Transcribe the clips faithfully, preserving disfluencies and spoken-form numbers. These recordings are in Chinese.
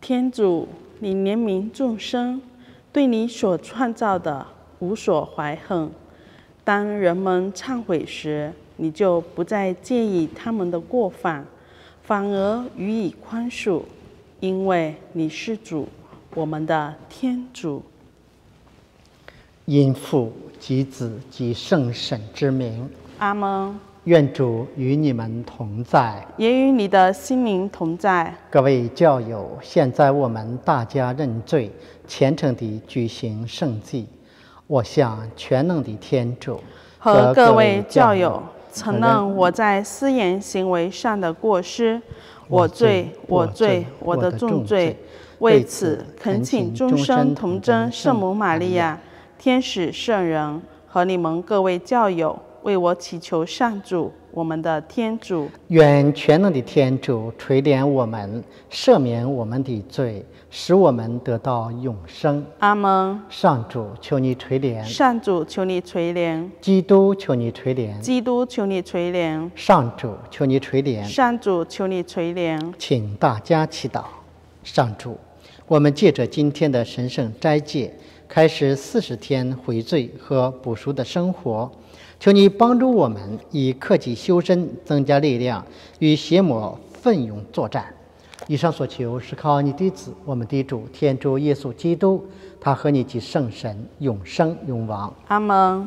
天主，你怜悯众生，对你所创造的无所怀恨。当人们忏悔时，你就不再介意他们的过犯，反而予以宽恕，因为你是主，我们的天主。 因父及子及圣神之名， 阿们。 愿主与你们同在， 也与你的心灵同在。 各位教友，现在我们大家认罪，虔诚地举行圣祭。我向全能的天主和各位教友承认我在思言行为上的过失，我罪，我罪，我的重罪。为此，恳请终身童真圣母玛利亚、天使圣人和你们各位教友，为我祈求上主，我们的天主。 愿全能的天主垂怜我们，赦免我们的罪，使我们得到永生。 阿们。 上主，求你垂怜。 上主，求你垂怜。 基督，求你垂怜。 基督，求你垂怜。 上主，求你垂怜。 上主，求你垂怜。 请大家祈祷。上主，我们借着今天的神圣斋戒，开始四十天悔罪和补赎的生活。求你帮助我们以克己修身，增加力量，与邪魔奋勇作战。以上所求是靠你的子，我们的主天主耶稣基督，他和你及圣神永生永王。 阿们。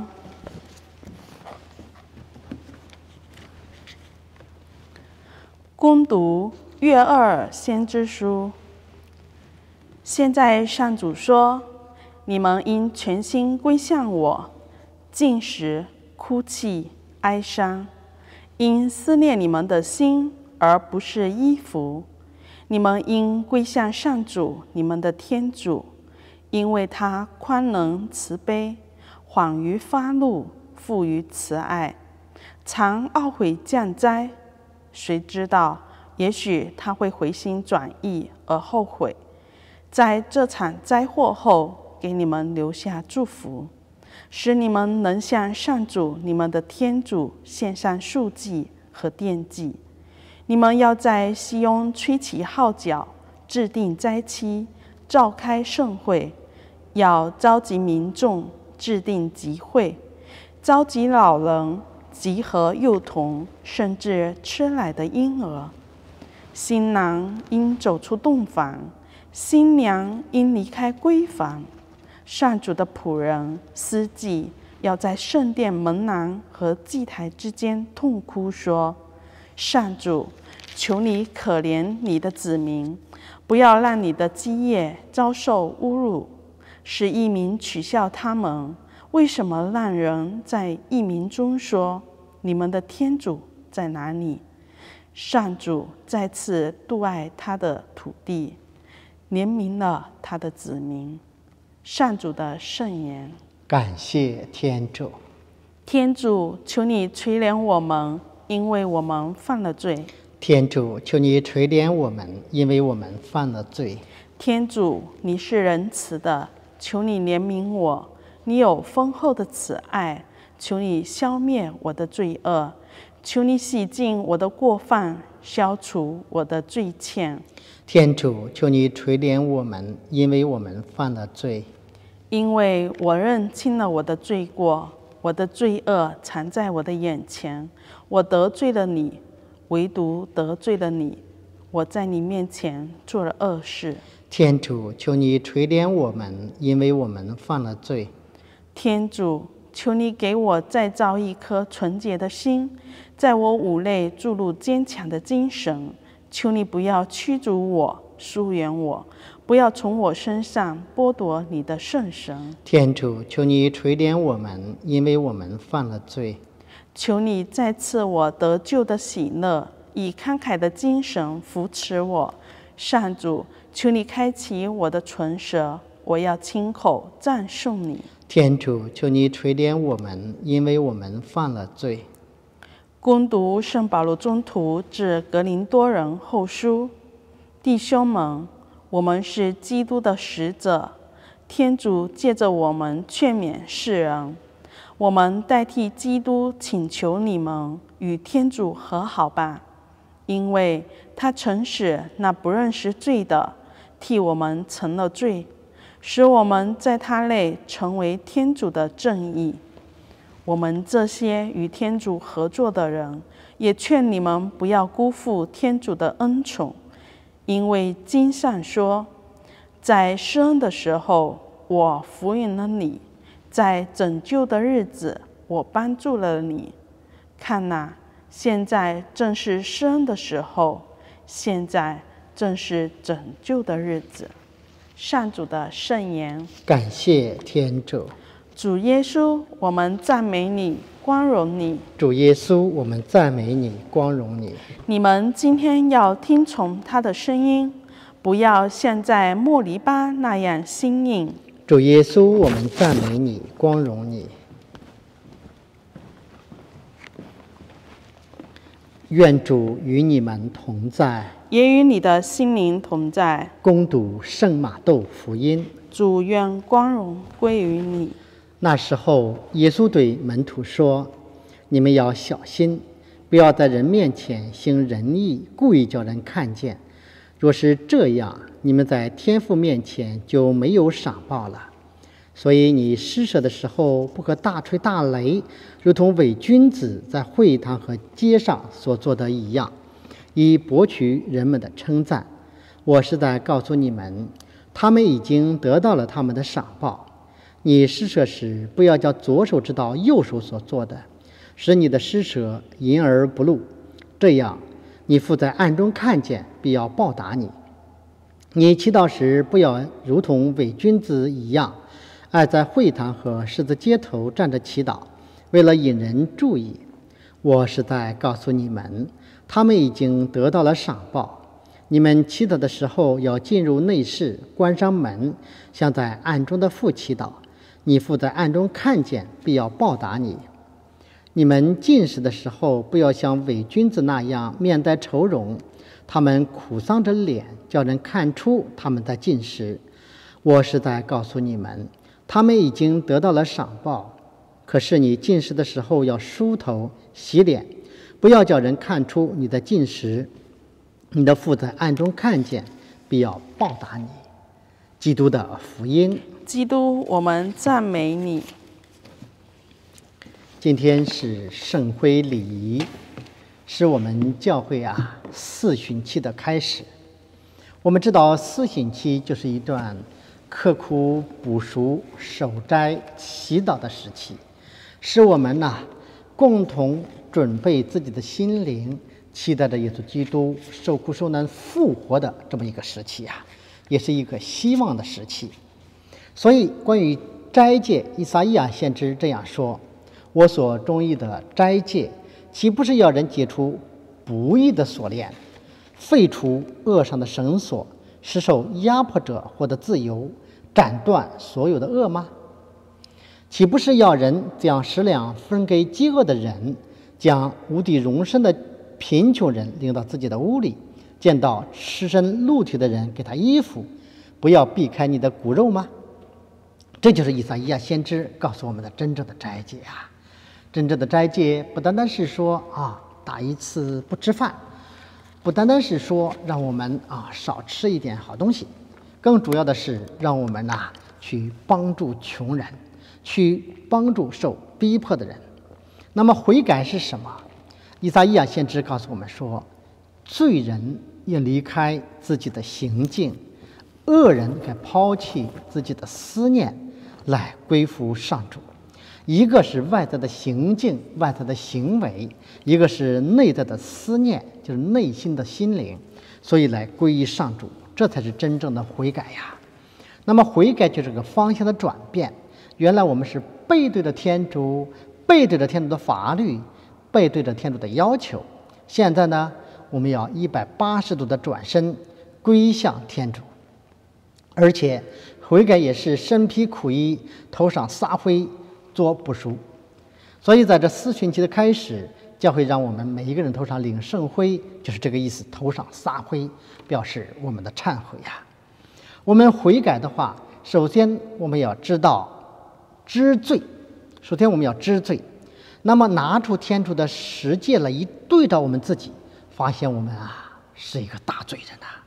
恭读约厄尔先知书。现在上主说：你们应全心归向我，禁食、哭泣、哀伤，因思念你们的心，而不是衣服。你们应归向上主，你们的天主，因为他宽仁慈悲，缓于发怒，富于慈爱，常懊悔降灾。谁知道，也许他会回心转意而后悔，在这场灾祸后给你们留下祝福，使你们能向上主你们的天主献上赎祭和奠祭。你们要在西雍吹起号角，制定斋期，召开盛会，要召集民众，制定集会，召集老人，集合幼童，甚至吃奶的婴儿。新郎应走出洞房，新娘应离开闺房。上主的仆人司祭要在圣殿门廊和祭台之间痛哭说：上主，求你可怜你的子民，不要让你的基业遭受侮辱，使异民取笑他们。为什么让人在异民中说，你们的天主在哪里？上主再次妒爱他的土地，怜悯了他的子民。上主的圣言。 感谢天主。 天主，求你垂怜我们，因为我们犯了罪。 天主，求你垂怜我们，因为我们犯了罪。 天主，你是仁慈的，求你怜悯我。你有丰厚的慈爱，求你消灭我的罪恶。求你洗净我的过犯，消除我的罪愆。 天主，求你垂怜我们，因为我们犯了罪。 因为我认清了我的罪过，我的罪恶藏在我的眼前。我得罪了你，唯独得罪了你。我在你面前做了恶事。 天主，求你垂怜我们，因为我们犯了罪。 天主，求你给我再造一颗纯洁的心，在我五内注入坚强的精神。求你不要驱逐我，疏远我，不要从我身上剥夺你的圣神。 天主，求你垂怜我们，因为我们犯了罪。 求你再赐我得救的喜乐，以慷慨的精神扶持我。上主，求你开启我的唇舌，我要亲口赞颂你。 天主，求你垂怜我们，因为我们犯了罪。 恭读圣保罗宗徒致格林多人后书。弟兄们，我们是基督的使者，天主借着我们劝勉世人。我们代替基督请求你们与天主和好吧，因为他曾使那不认识罪的替我们成了罪，使我们在他内成为天主的正义。我们这些与天主合作的人，也劝你们不要辜负天主的恩宠，因为经上说，在施恩的时候，我扶引了你；在拯救的日子，我帮助了你。看哪，现在正是施恩的时候，现在正是拯救的日子。上主的圣言。 感谢天主。 主耶稣，我们赞美你，光荣你。 主耶稣，我们赞美你，光荣你。 你们今天要听从他的声音，不要像在莫黎巴那样心硬。 主耶稣，我们赞美你，光荣你。愿主与你们同在， 也与你的心灵同在。 恭读圣马窦福音。 主，愿光荣归于你。 那时候，耶稣对门徒说：“你们要小心，不要在人面前行仁义，故意叫人看见。若是这样，你们在天父面前就没有赏报了。所以你施舍的时候，不可大吹大擂，如同伪君子在会堂和街上所做的一样，以博取人们的称赞。我是在告诉你们，他们已经得到了他们的赏报。你施舍时，不要叫左手知道右手所做的，使你的施舍隐而不露。这样，你父在暗中看见，必要报答你。你祈祷时，不要如同伪君子一样，爱在会堂和十字街头站着祈祷，为了引人注意。我是在告诉你们，他们已经得到了赏报。你们祈祷的时候，要进入内室，关上门，向在暗中的父祈祷。你父在暗中看见，必要报答你。你们进食的时候，不要像伪君子那样面带愁容，他们苦丧着脸，叫人看出他们在进食。我是在告诉你们，他们已经得到了赏报。可是你进食的时候，要梳头洗脸，不要叫人看出你在进食。你的父在暗中看见，必要报答你。基督的福音。 基督，我们赞美你。 今天是圣灰礼仪，是我们教会啊四旬期的开始。我们知道四旬期就是一段刻苦补赎、守斋、祈祷的时期，使我们呢、啊、共同准备自己的心灵，期待着耶稣基督受苦受难复活的这么一个时期啊，也是一个希望的时期。所以关于斋戒，以撒意亚先知这样说：我所中意的斋戒，岂不是要人解除不义的锁链，废除恶上的绳索，使受压迫者获得自由，斩断所有的恶吗？岂不是要人将食粮分给饥饿的人，将无地容身的贫穷人领到自己的屋里，见到赤身露体的人给他衣服，不要避开你的骨肉吗？这就是以撒意亚先知告诉我们的真正的斋戒啊！真正的斋戒不单单是说啊打一次不吃饭，不单单是说让我们啊少吃一点好东西，更主要的是让我们呐、啊、去帮助穷人，去帮助受逼迫的人。那么悔改是什么？以撒意亚先知告诉我们说，罪人要离开自己的行径，恶人该抛弃自己的思念，来归服上主。一个是外在的行径，外在的行为，一个是内在的思念，就是内心的心灵，所以来皈依上主，这才是真正的悔改呀。那么悔改就是个方向的转变，原来我们是背对着天主，背对着天主的法律，背对着天主的要求，现在呢我们要一百八十度的转身归向天主。而且悔改也是身披苦衣，头上撒灰，做补赎。所以在这四旬期的开始，教会让我们每一个人头上领圣灰，就是这个意思，头上撒灰，表示我们的忏悔呀。我们悔改的话，首先我们要知道知罪，首先我们要知罪，那么拿出天主的十诫来一对照我们自己，发现我们啊是一个大罪人啊。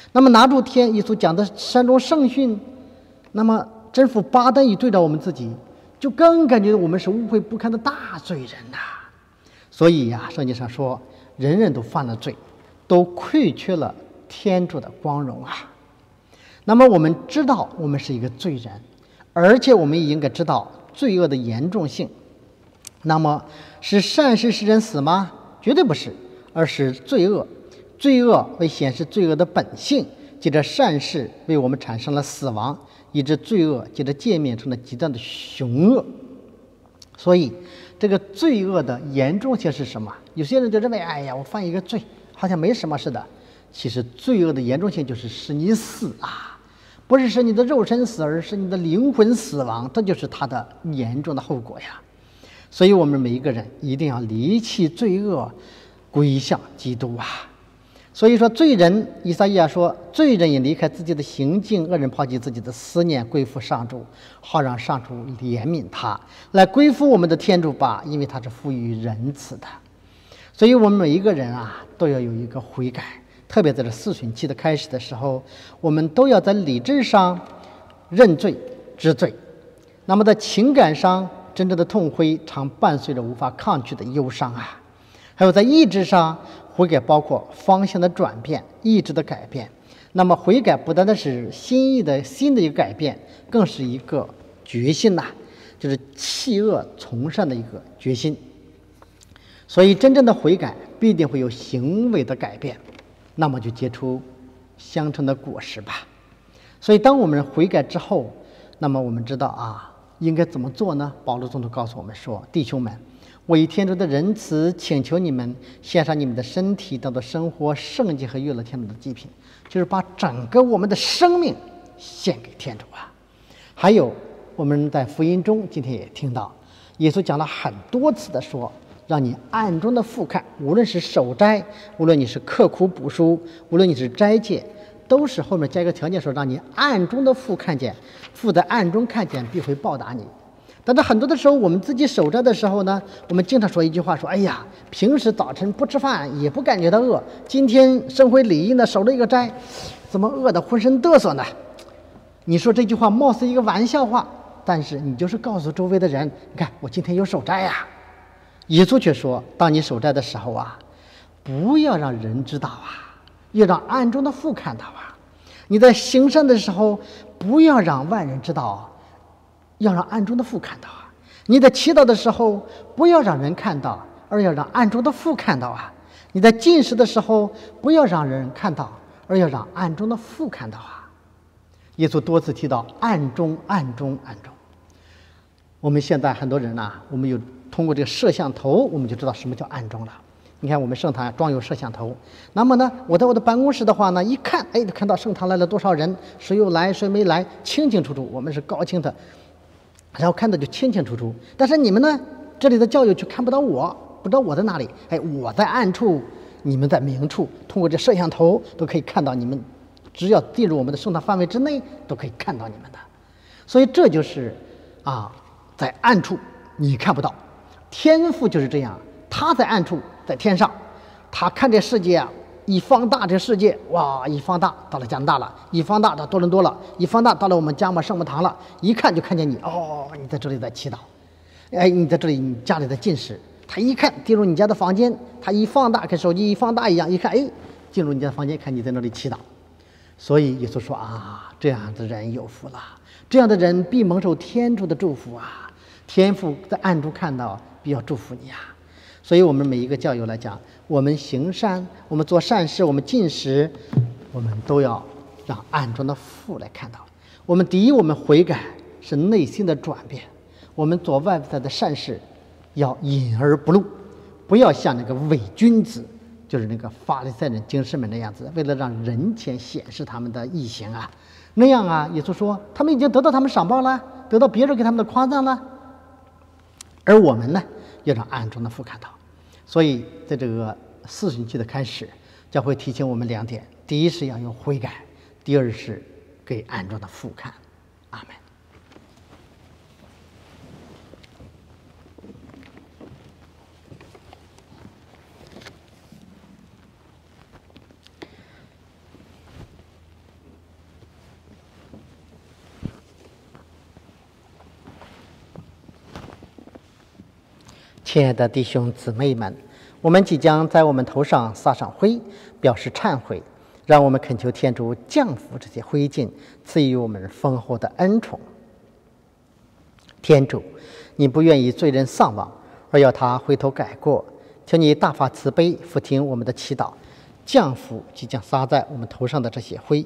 那么拿住天，耶稣讲的山中圣训，那么真父巴登一对照我们自己，就更感觉我们是污秽不堪的大罪人呐、啊。所以呀、啊，圣经上说，人人都犯了罪，都亏缺了天主的光荣啊。那么我们知道我们是一个罪人，而且我们也应该知道罪恶的严重性。那么是善事使人死吗？绝对不是，而是罪恶。罪恶为显示罪恶的本性，借着善事为我们产生了死亡，以致罪恶借着界面成了极端的凶恶。所以这个罪恶的严重性是什么？有些人就认为，哎呀，我犯一个罪好像没什么似的。其实罪恶的严重性就是使你死啊，不是使你的肉身死，而是你的灵魂死亡，这就是它的严重的后果呀。所以我们每一个人一定要离弃罪恶，归向基督啊。所以说罪人，以赛亚说，罪人也离开自己的行径，恶人抛弃自己的思念，归附上主，好让上主怜悯他，来归附我们的天主吧，因为他是富于仁慈的。所以我们每一个人啊，都要有一个悔改，特别在这四旬期的开始的时候，我们都要在理智上认罪知罪，那么在情感上真正的痛悔常伴随着无法抗拒的忧伤啊。还有在意志上悔改，包括方向的转变，意志的改变。那么悔改不单单是心意的新的一个改变，更是一个决心呐、啊，就是弃恶从善的一个决心。所以真正的悔改必定会有行为的改变，那么就结出相称的果实吧。所以当我们悔改之后，那么我们知道啊，应该怎么做呢？保罗宗徒告诉我们说，弟兄们，我以天主的仁慈请求你们献上你们的身体，当作生活圣洁和悦乐天主的祭品，就是把整个我们的生命献给天主啊。还有我们在福音中今天也听到耶稣讲了很多次的说，让你暗中的复看，无论是守斋，无论你是刻苦补书，无论你是斋戒，都是后面加一个条件说，让你暗中的父看见，父在暗中看见必会报答你。但是很多的时候，我们自己守斋的时候呢，我们经常说一句话，说，哎呀，平时早晨不吃饭也不感觉到饿，今天生回礼仪呢，守了一个斋，怎么饿得浑身嘚瑟呢？你说这句话貌似一个玩笑话，但是你就是告诉周围的人，你看我今天有守斋呀、啊。耶稣却说，当你守斋的时候啊，不要让人知道啊，要让暗中的父看到啊。你在行善的时候，不要让外人知道，要让暗中的父看到啊。你在祈祷的时候，不要让人看到，而要让暗中的父看到啊。你在进食的时候，不要让人看到，而要让暗中的父看到啊。耶稣多次提到暗中暗中暗中。我们现在很多人呐、啊，我们有通过这个摄像头，我们就知道什么叫暗中了。你看我们圣堂装有摄像头，那么呢，我在我的办公室的话呢，一看，哎，看到圣堂来了多少人，谁又来谁没来，清清楚楚，我们是高清的，然后看到就清清楚楚。但是你们呢，这里的教友就看不到我，不知道我在哪里，哎，我在暗处，你们在明处，通过这摄像头都可以看到你们，只要进入我们的圣堂范围之内，都可以看到你们的。所以这就是啊，在暗处你看不到，天父就是这样，他在暗处，在天上，他看这世界啊，一放大这世界，哇，一放大到了加拿大了，一放大到多伦多了，一放大到了我们加马圣母堂了，一看就看见你，哦，你在这里在祈祷，哎，你在这里，你家里在进食。他一看进入你家的房间，他一放大跟手机一放大一样，一看，哎，进入你家的房间，看你在那里祈祷。所以耶稣说啊，这样的人有福了，这样的人必蒙受天主的祝福啊，天父在暗中看到，必要祝福你啊。所以我们每一个教友来讲，我们行善，我们做善事，我们进食，我们都要让暗中的父来看到。我们第一，我们悔改是内心的转变，我们做外在的善事要隐而不露，不要像那个伪君子，就是那个法利赛人经师们那样子，为了让人前显示他们的义行啊，那样啊，耶稣说他们已经得到他们赏报了，得到别人给他们的夸赞了，而我们呢，要让暗中的父看到。所以在这个四旬期的开始，将会提醒我们两点：第一是要有悔改，第二是给暗中的父看。阿们。 亲爱的弟兄姊妹们，我们即将在我们头上撒上灰，表示忏悔。让我们恳求天主降服这些灰烬，赐予我们丰厚的恩宠。天主，你不愿意罪人丧亡，而要他回头改过，求你大发慈悲，俯听我们的祈祷，降服即将撒在我们头上的这些灰，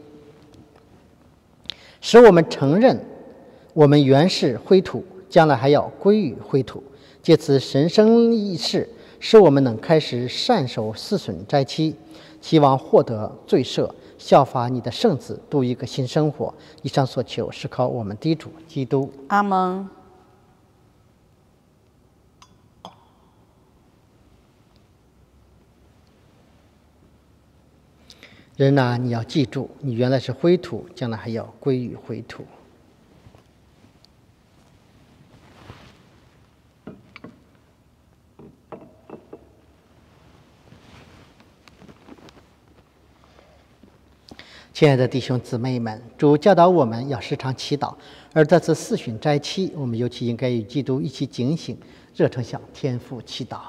使我们承认我们原是灰土，将来还要归于灰土。借此神圣仪式，使我们能开始善守四旬斋期，希望获得罪赦，效法你的圣子，度一个新生活。以上所求是靠我们的主基督。 阿们。 人呐、啊，你要记住，你原来是灰土，将来还要归于灰土。亲爱的弟兄姊妹们，主教导我们要时常祈祷，而这次四旬斋期，我们尤其应该与基督一起警醒，热诚向天父祈祷。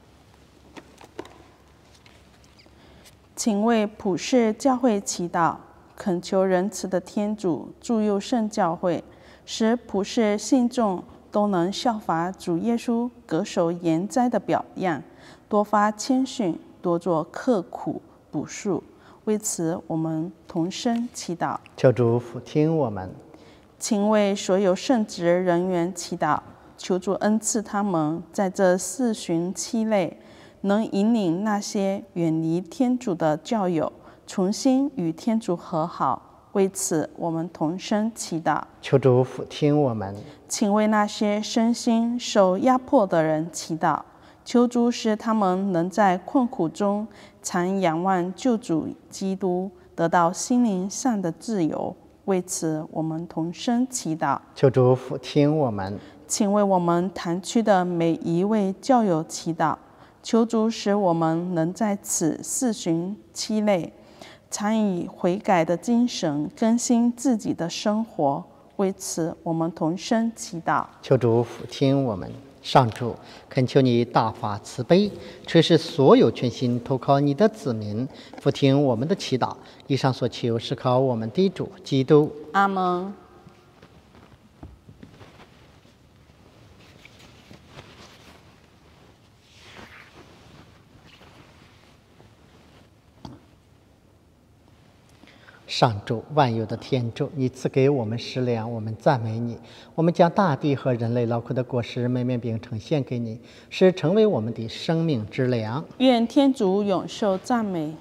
请为普世教会祈祷，恳求仁慈的天主助佑圣教会，使普世信众都能效法主耶稣恪守严斋的表样，多发谦逊，多做刻苦朴素。为此，我们同声祈祷。 求主俯听我们。 请为所有圣职人员祈祷，求主恩赐他们在这四旬期内，能引领那些远离天主的教友重新与天主和好。为此，我们同声祈祷。 求主俯听我们。 请为那些身心受压迫的人祈祷，求主使他们能在困苦中常仰望救主基督，得到心灵上的自由。为此，我们同声祈祷。 求主俯听我们。 请为我们堂区的每一位教友祈祷，求主使我们能在此四旬期内，常以悔改的精神更新自己的生活。为此，我们同声祈祷。 求主俯听我们。上主，恳求你大发慈悲，垂视所有全心投靠你的子民，俯听我们的祈祷。以上所求是靠我们的主基督。 阿们。 上主，万有的天主，你赐给我们食粮，我们赞美你。我们将大地和人类劳苦的果实每面饼呈现给你，是成为我们的生命之粮。 愿天主永受赞美。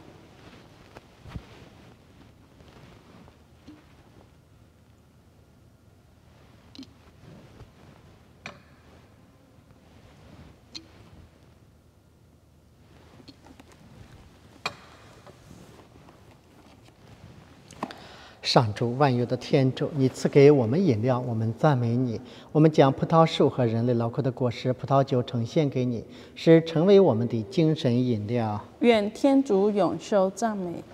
上主，万有的天主，你赐给我们饮料，我们赞美你。我们将葡萄树和人类劳苦的果实葡萄酒呈现给你，是成为我们的精神饮料。 愿天主永受赞美。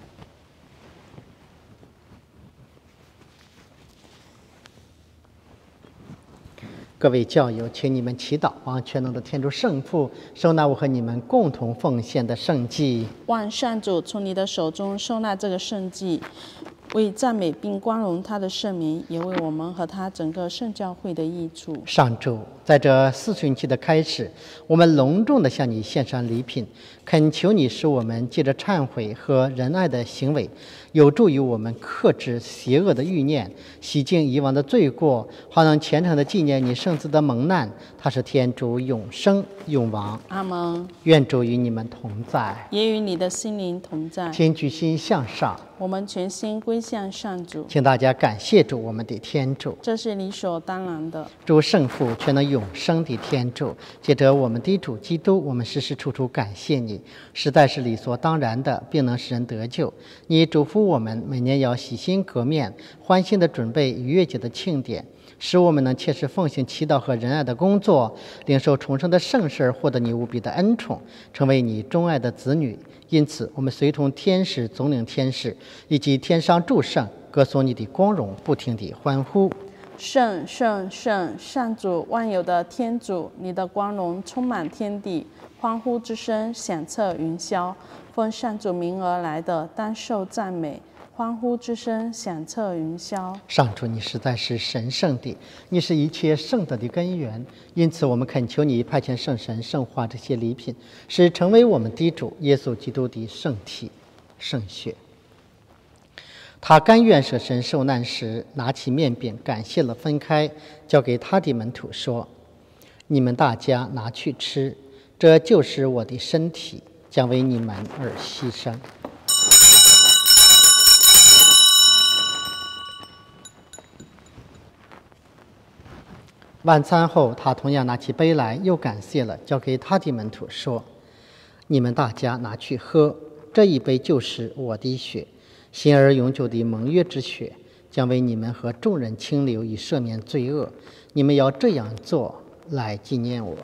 各位教友，请你们祈祷，望全能的天主圣父收纳我和你们共同奉献的圣祭。 望上主从你的手中收纳这个圣祭，为赞美并光荣他的圣名，也为我们和他整个圣教会的益处。 上主，在这四旬期的开始，我们隆重地向你献上礼品，恳求你使我们借着忏悔和仁爱的行为，有助于我们克制邪恶的欲念，洗净以往的罪过，好能虔诚地纪念你圣子的蒙难。他是天主永生永王。 阿们。 愿主与你们同在， 也与你的心灵同在。 请举心向上， 我们全心归向上主。 请大家感谢主，我们的天主。 这是理所当然的。 主圣父，全能永生的天主，借着我们的主基督，我们时时处处感谢你，实在是理所当然的，并能使人得救。你嘱咐我们每年要洗心革面，欢欣地准备逾越节的庆典，使我们能切实奉行祈祷和仁爱的工作，领受重生的圣事，获得你无比的恩宠，成为你钟爱的子女。因此，我们随同天使、总领天使以及天上诸圣，歌颂你的光荣，不停地欢呼。 圣圣圣，上主万有的天主，你的光荣充满天地，欢呼之声响彻云霄。奉上主名而来的，当受赞美。欢呼之声响彻云霄。 上主，你实在是神圣的，你是一切圣德的根源。因此，我们恳求你派遣圣神圣化这些礼品，使成为我们的主耶稣基督的圣体、圣血。他甘愿舍身受难时，拿起面饼，感谢了，分开，交给他的门徒说：“你们大家拿去吃，这就是我的身体，将为你们而牺牲。”晚餐后，他同样拿起杯来，又感谢了，交给他的门徒说：“你们大家拿去喝，这一杯就是我的血，新而永久的盟约之血，将为你们和众人清流，以赦免罪恶。你们要这样做，来纪念我。”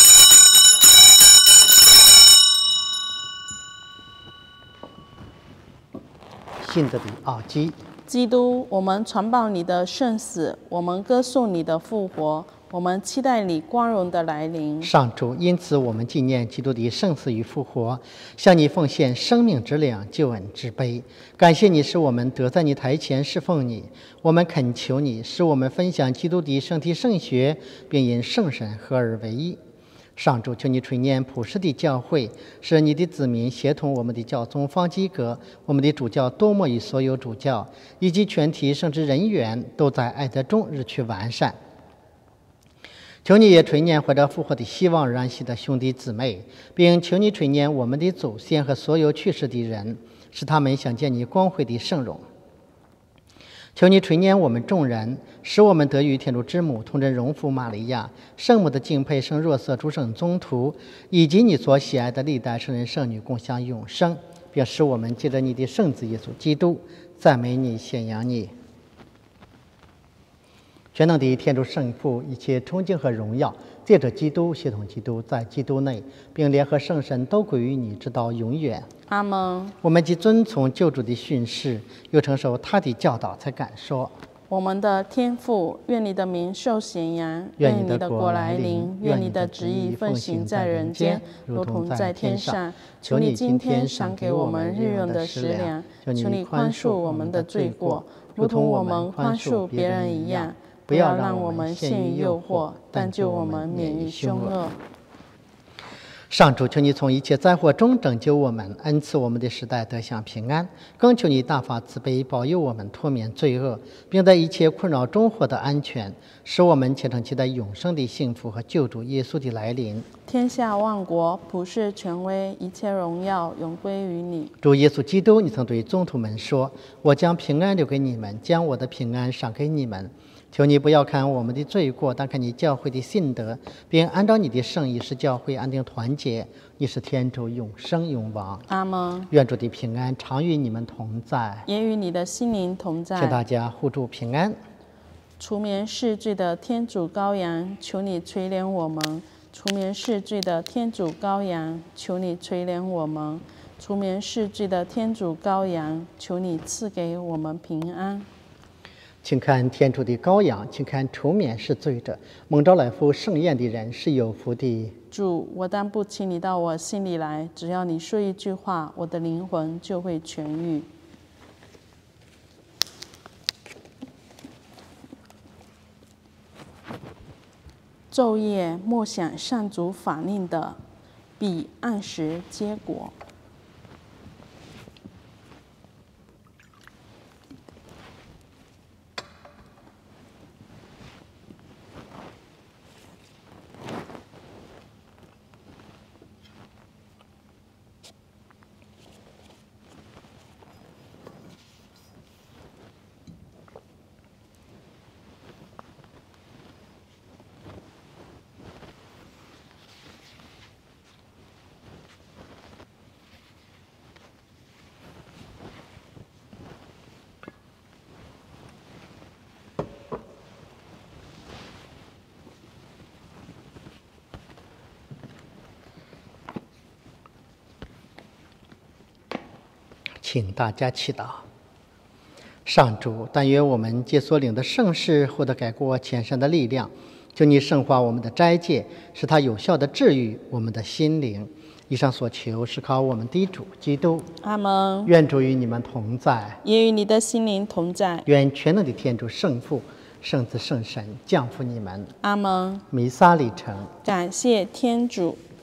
信德的奥基， 基督，我们传报你的圣死，我们歌颂你的复活，我们期待你光荣的来临。 上主，因此我们纪念基督的圣死与复活，向你奉献生命之粮、救恩之杯。感谢你使我们得在你台前侍奉你，我们恳求你使我们分享基督的圣体圣血，并因圣神合而为一。上主，求你垂念普世的教会，使你的子民协同我们的教宗方济各、我们的主教多默与所有主教以及全体圣职人员都在爱德中日趋完善。求你也垂念怀着复活的希望而安息的兄弟姊妹，并求你垂念我们的祖先和所有去世的人，使他们想见你光辉的圣容。求你垂念我们众人，使我们得与天主之母童真荣父玛利亚、圣母的敬佩圣若瑟诸圣宗徒，以及你所喜爱的历代圣人圣女共享永生，并使我们借着你的圣子耶稣基督赞美你、宣扬你。全能的天主圣父，一切崇敬和荣耀借着基督，协同基督，在基督内，并联合圣神，都归于你，直到永远。 阿们。 我们既遵从救主的训示，又承受他的教导，才敢说： 我们的天父，愿你的名受显扬， 愿你的国来临，愿你的旨意奉行在人间，如同在天上。求你今天赏给我们日用的食粮，求你宽恕我们的罪过，如同我们宽恕别人一样。不要让我们陷于诱惑，但救我们免于凶恶。 上主，求你从一切灾祸中拯救我们，恩赐我们的时代得享平安。更求你大发慈悲，保佑我们脱免罪恶，并在一切困扰中获得安全，使我们虔诚期待永生的幸福和救主耶稣的来临。 天下万国、普世权威、一切荣耀，永归于你。 主耶稣基督，你曾对宗徒们说：“我将平安留给你们，将我的平安赏给你们。”求你不要看我们的罪过，但看你教会的信德，并按照你的圣意使教会安定团结。你是天主永生永王。 阿们。 愿主的平安常与你们同在， 也与你的心灵同在。 请大家互助平安。 除免世罪的天主羔羊，求你垂怜我们；除免世罪的天主羔羊，求你垂怜我们；除免世罪的天主羔羊，求你赐给我们平安。 请看天主的羔羊，请看除免世罪者，蒙召来赴盛宴的人是有福的。 主，我当不请你到我心里来，只要你说一句话，我的灵魂就会痊愈。昼夜默想上主法令的，必按时结果。 请大家祈祷。 上主，但愿我们借所领的圣事获得改过迁善的力量。求你圣化我们的斋戒，使它有效的治愈我们的心灵。以上所求是靠我们的主基督。 阿门。 愿主与你们同在， 也与你的心灵同在。 愿全能的天主圣父、圣子、圣神降福你们。 阿门。 弥撒礼成。 感谢天主。